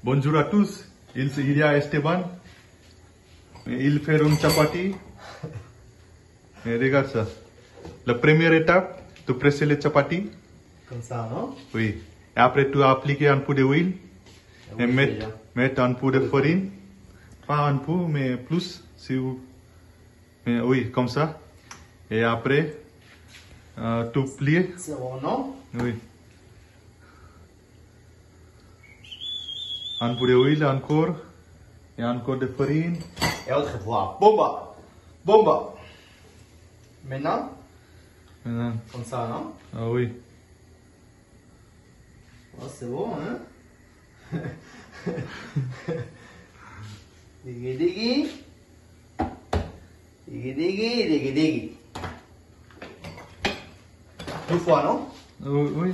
Bonjour à tous, il y a Esteban. Il fait une chapati. Et regarde ça. La première étape, tu presses le chapati. Comme ça, non? Oui. Et après, tu appliques un peu d'huile. Et Oui, mettre un peu de farine. Pas un peu, mais plus. Si vous... Mais oui, comme ça. Et après, tu plies. c'est bon, non? Oui. Un peu d'huile encore. Et encore de farine. Et autre fois. Bomba! Bomba! Maintenant, Maintenant, comme ça, non? ah oui. Oh, c'est bon, hein? Diggy diggy. Diggy diggy, diggy diggy. Deux fois, non? Oui, oui.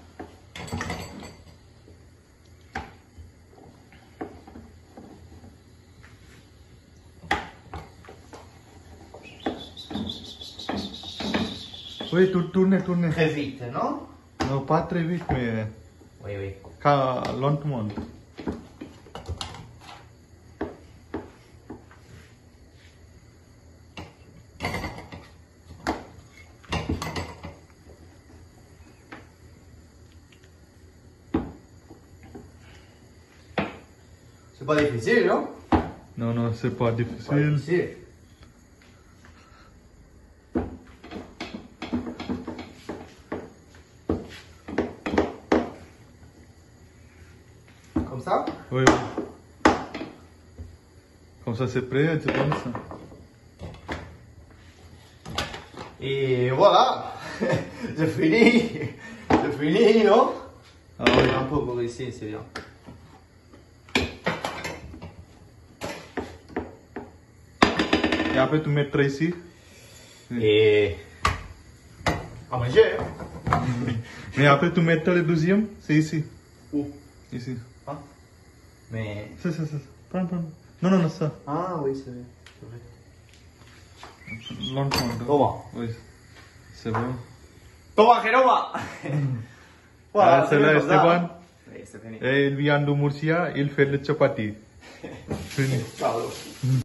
Oui, tournez. Très vite, non? Non, pas très vite, mais Oui. lentement. C'est pas difficile, non? Non, c'est pas Pas difficile. difficile. Comme ça? Oui. Comme ça, c'est prêt, c'est comme ça. Et voilà! J'ai fini, non? Ah oui. Un peu pour ici, c'est bien. Et après, tu mettras ici. Et à manger. Mais après, tu mettras le deuxième, c'est ici. Où? Ici. Hein? Mais. Ça. Prends. Non, ça. Ah oui, c'est vrai. Lentement. Toma. Oui. C'est bon. Toma, Genova! Ah, c'est là, Esteban. Oui, c'est fini. Et il vient de Murcia, il fait le chapati. Fini. Ciao.